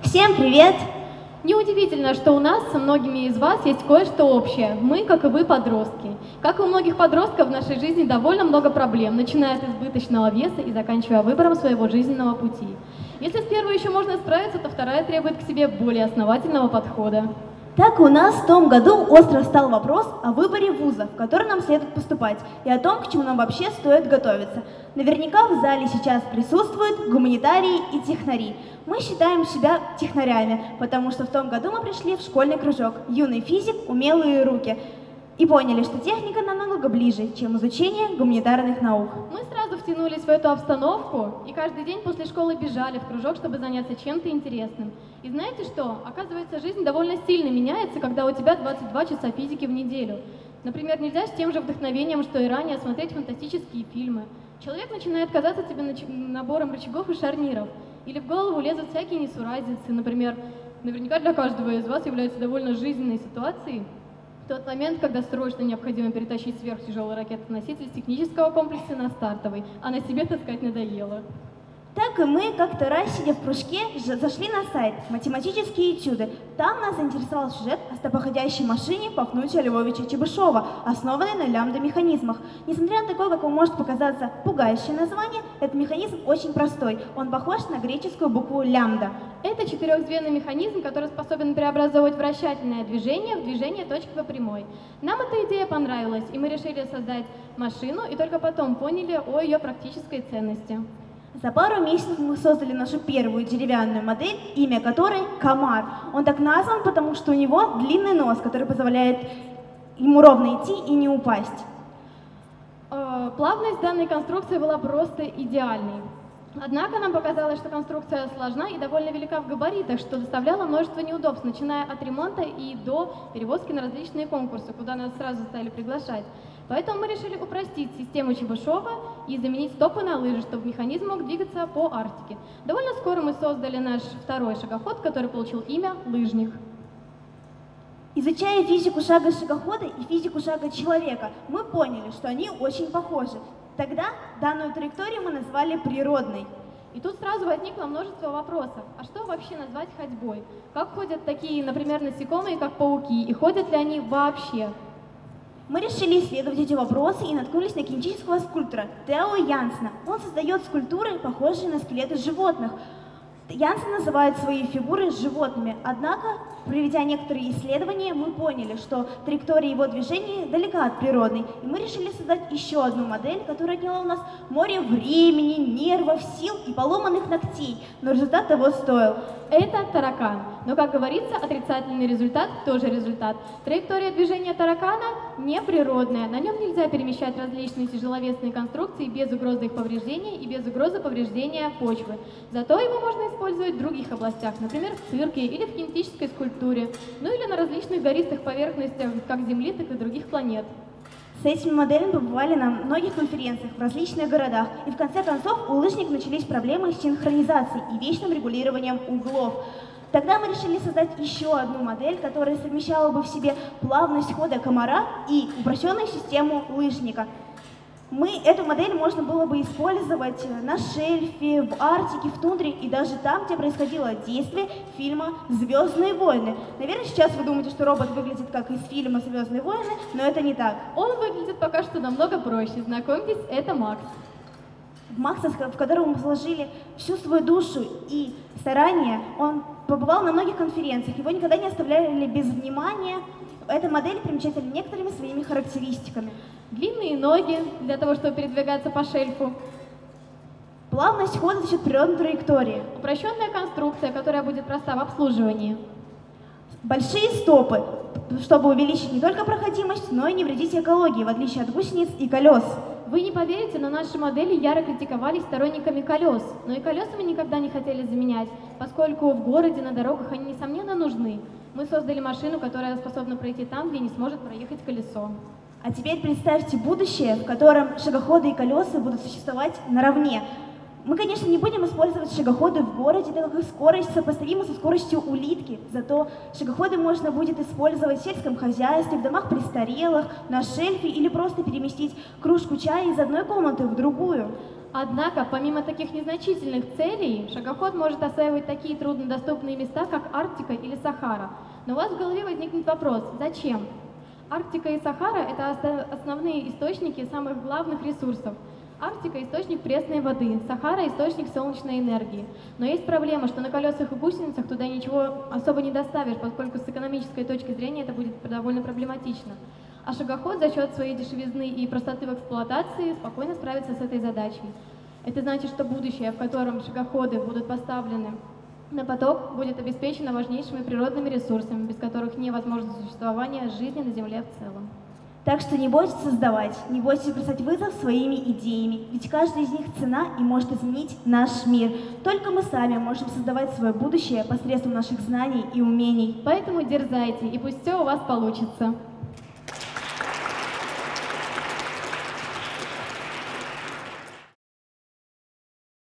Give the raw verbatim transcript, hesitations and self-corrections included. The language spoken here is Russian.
Всем привет! Неудивительно, что у нас со многими из вас есть кое-что общее. Мы, как и вы, подростки. Как и у многих подростков, в нашей жизни довольно много проблем, начиная от избыточного веса и заканчивая выбором своего жизненного пути. Если с первой еще можно справиться, то вторая требует к себе более основательного подхода. Так у нас в том году остро встал вопрос о выборе вуза, в который нам следует поступать, и о том, к чему нам вообще стоит готовиться. Наверняка в зале сейчас присутствуют гуманитарии и технари. Мы считаем себя технарями, потому что в том году мы пришли в школьный кружок «Юный физик. Умелые руки» и поняли, что техника намного ближе, чем изучение гуманитарных наук. Мы сразу втянулись в эту обстановку и каждый день после школы бежали в кружок, чтобы заняться чем-то интересным. И знаете что? Оказывается, жизнь довольно сильно меняется, когда у тебя двадцать два часа физики в неделю. Например, нельзя с тем же вдохновением, что и ранее, смотреть фантастические фильмы. Человек начинает казаться тебе набором рычагов и шарниров. Или в голову лезут всякие несуразицы. Например, наверняка для каждого из вас является довольно жизненной ситуацией тот момент, когда срочно необходимо перетащить сверхтяжелый ракетоноситель с технического комплекса на стартовый, а на себе таскать надоело. Так и мы как-то раз, сидя в кружке, зашли на сайт «Математические этюды». Там нас заинтересовал сюжет о стопоходящей машине Пафнутия Львовича Чебышева, основанной на лямбда-механизмах. Несмотря на такое, как вам может показаться, пугающее название, этот механизм очень простой. Он похож на греческую букву лямбда. Это четырехзвенный механизм, который способен преобразовывать вращательное движение в движение точки по прямой. Нам эта идея понравилась, и мы решили создать машину, и только потом поняли о ее практической ценности. За пару месяцев мы создали нашу первую деревянную модель, имя которой Комар. Он так назван, потому что у него длинный нос, который позволяет ему ровно идти и не упасть. Плавность данной конструкции была просто идеальной. Однако нам показалось, что конструкция сложна и довольно велика в габаритах, что доставляло множество неудобств, начиная от ремонта и до перевозки на различные конкурсы, куда нас сразу стали приглашать. Поэтому мы решили упростить систему Чебышева и заменить стопы на лыжи, чтобы механизм мог двигаться по Арктике. Довольно скоро мы создали наш второй шагоход, который получил имя «Лыжник». Изучая физику шага шагохода и физику шага человека, мы поняли, что они очень похожи. Тогда данную траекторию мы назвали природной. И тут сразу возникло множество вопросов. А что вообще назвать ходьбой? Как ходят такие, например, насекомые, как пауки, и ходят ли они вообще? Мы решили исследовать эти вопросы и наткнулись на кинетического скульптора Тео Янсена. Он создает скульптуры, похожие на скелеты животных. Янсен называет свои фигуры животными, однако, проведя некоторые исследования, мы поняли, что траектория его движения далека от природной, и мы решили создать еще одну модель, которая отняла у нас море времени, нервов, сил и поломанных ногтей, но результат того стоил. Это таракан. Но, как говорится, отрицательный результат тоже результат. Траектория движения таракана неприродная. На нем нельзя перемещать различные тяжеловесные конструкции без угрозы их повреждения и без угрозы повреждения почвы. Зато его можно использовать в других областях, например, в цирке или в кинетической скульптуре, ну или на различных гористых поверхностях как Земли, так и других планет. С этими моделями побывали на многих конференциях в различных городах, и в конце концов у лыжников начались проблемы с синхронизацией и вечным регулированием углов. Тогда мы решили создать еще одну модель, которая совмещала бы в себе плавность хода комара и упрощенную систему лыжника. Мы, эту модель можно было бы использовать на шельфе, в Арктике, в тундре и даже там, где происходило действие фильма «Звездные войны». Наверное, сейчас вы думаете, что робот выглядит как из фильма «Звездные войны», но это не так. Он выглядит пока что намного проще. Знакомьтесь, это Макс. Макса, в котором мы вложили всю свою душу и старание, он побывал на многих конференциях, его никогда не оставляли без внимания. Эта модель примечательна некоторыми своими характеристиками. Длинные ноги для того, чтобы передвигаться по шельфу. Плавность хода за счет природной траектории. Упрощенная конструкция, которая будет проста в обслуживании. Большие стопы, чтобы увеличить не только проходимость, но и не вредить экологии, в отличие от гусениц и колес. Вы не поверите, но наши модели яро критиковались сторонниками колес. Но и колеса мы никогда не хотели заменять, поскольку в городе на дорогах они, несомненно, нужны. Мы создали машину, которая способна пройти там, где не сможет проехать колесо. А теперь представьте будущее, в котором шагоходы и колеса будут существовать наравне. Мы, конечно, не будем использовать шагоходы в городе, так как их скорость сопоставима со скоростью улитки. Зато шагоходы можно будет использовать в сельском хозяйстве, в домах престарелых, на шельфе или просто переместить кружку чая из одной комнаты в другую. Однако, помимо таких незначительных целей, шагоход может осваивать такие труднодоступные места, как Арктика или Сахара. Но у вас в голове возникнет вопрос, зачем? Арктика и Сахара – это основные источники самых главных ресурсов. Арктика – источник пресной воды, Сахара – источник солнечной энергии. Но есть проблема, что на колесах и гусеницах туда ничего особо не доставишь, поскольку с экономической точки зрения это будет довольно проблематично. А шагоход за счет своей дешевизны и простоты в эксплуатации спокойно справится с этой задачей. Это значит, что будущее, в котором шагоходы будут поставлены на поток, будет обеспечено важнейшими природными ресурсами, без которых невозможно существование жизни на Земле в целом. Так что не бойтесь создавать, не бойтесь бросать вызов своими идеями, ведь каждая из них цена и может изменить наш мир. Только мы сами можем создавать свое будущее посредством наших знаний и умений. Поэтому дерзайте, и пусть все у вас получится.